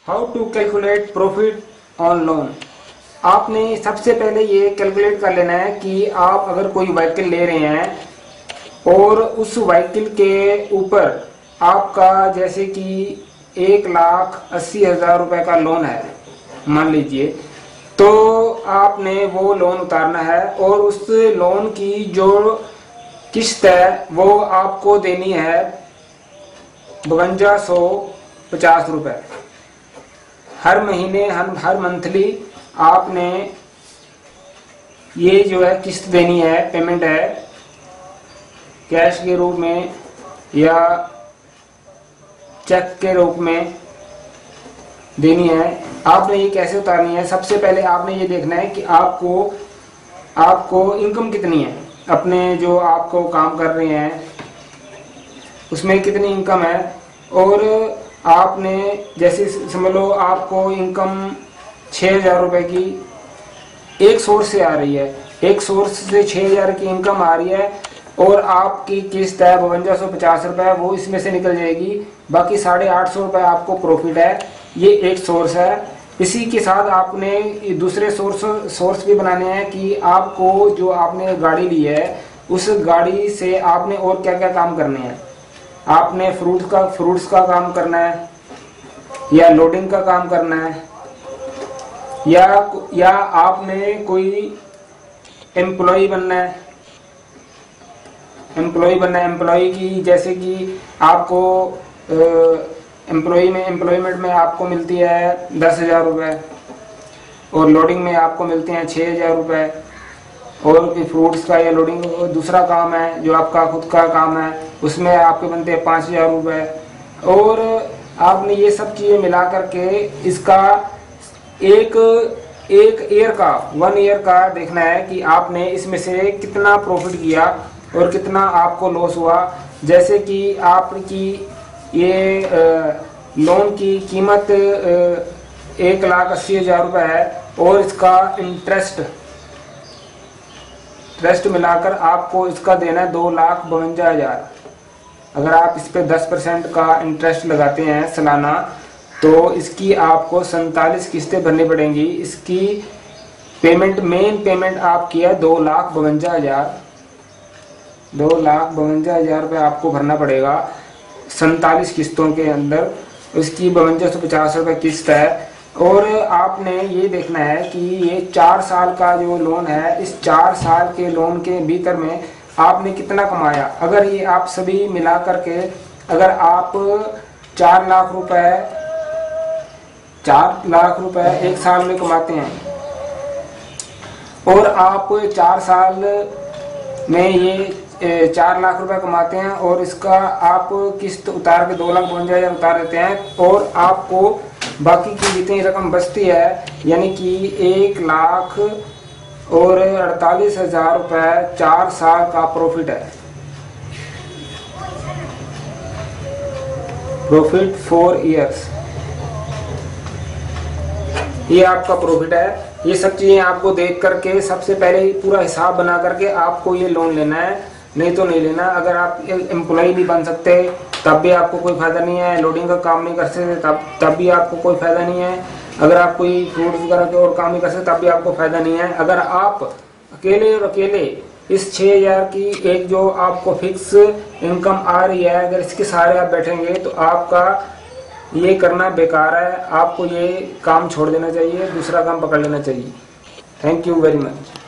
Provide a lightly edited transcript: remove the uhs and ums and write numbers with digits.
How to calculate profit on loan. आपने सबसे पहले ये कैलकुलेट कर लेना है कि आप अगर कोई व्हीकल ले रहे हैं और उस व्हीकल के ऊपर आपका जैसे कि 1,80,000 रुपये का लोन है मान लीजिए, तो आपने वो लोन उतारना है और उस लोन की जो किस्त है वो आपको देनी है 5250 रुपये हर महीने। हर मंथली आपने ये जो है किस्त देनी है, पेमेंट है कैश के रूप में या चेक के रूप में देनी है। आपने ये कैसे उतारनी है, सबसे पहले आपने ये देखना है कि आपको इनकम कितनी है, अपने जो आपको काम कर रहे हैं उसमें कितनी इनकम है। और आपने जैसे समझ लो आपको इनकम 6,000 रुपये की एक सोर्स से आ रही है, एक सोर्स से 6,000 की इनकम आ रही है और आपकी किस्त है 5250 रुपये, वो इसमें से निकल जाएगी। बाकी 850 रुपये आपको प्रॉफिट है, ये एक सोर्स है। इसी के साथ आपने दूसरे सोर्स भी बनाने हैं कि आपको जो आपने गाड़ी ली है उस गाड़ी से आपने और क्या क्या काम करने हैं। आपने फ्रूट्स का काम करना है या लोडिंग का काम करना है या आपने कोई एम्प्लॉय बनना है। एम्प्लॉय की जैसे कि आपको एम्प्लॉयमेंट में आपको मिलती है 10,000 रुपये और लोडिंग में आपको मिलते हैं 6,000 रुपये। और कोई फ्रूट्स का या लोडिंग दूसरा काम है जो आपका खुद का काम है, उसमें आपके बनते हैं 5,000 रुपये। और आपने ये सब चीज़ें मिला करके इसका एक ईयर का देखना है कि आपने इसमें से कितना प्रॉफिट किया और कितना आपको लॉस हुआ। जैसे कि आपकी ये लोन की कीमत 1,80,000 रुपये है और इसका इंटरेस्ट मिलाकर आपको इसका देना है 2,52,000। अगर आप इस पे 10% का इंटरेस्ट लगाते हैं सालाना तो इसकी आपको 47 किस्तें भरनी पड़ेंगी। इसकी मेन पेमेंट आप किया 2,52,000 रुपये आपको भरना पड़ेगा 47 किस्तों के अंदर। उसकी 5250 रुपये किस्त है। और आपने ये देखना है कि ये 4 साल का जो लोन है, इस 4 साल के लोन के भीतर में आपने कितना कमाया। अगर ये आप सभी मिला करके अगर आप 4 लाख रुपए एक साल में कमाते हैं और आप 4 साल में ये 4 लाख रुपए कमाते हैं और इसका आप किस्त उतार के 2,52,000 उतार देते हैं और आपको बाकी की जितनी रकम बचती है यानी कि 1,48,000 रुपये 4 साल का प्रॉफिट है। प्रॉफिट 4 इयर्स, ये आपका प्रॉफिट है। ये सब चीज़ें आपको देख करके सबसे पहले पूरा हिसाब बना करके आपको ये लोन लेना है, नहीं तो नहीं लेना। अगर आप एम्प्लॉय नहीं बन सकते तब भी आपको कोई फ़ायदा नहीं है। लोडिंग का काम नहीं कर सकते तब भी आपको कोई फ़ायदा नहीं है। अगर आप कोई फ्रूट्स वगैरह के और काम नहीं कर सकते तब भी आपको फ़ायदा नहीं है। अगर आप अकेले इस 6,000 की एक जो आपको फिक्स इनकम आ रही है, अगर इसके सहारे आप बैठेंगे तो आपका ये करना बेकार है। आपको ये काम छोड़ देना चाहिए, दूसरा काम पकड़ लेना चाहिए। Thank you very much.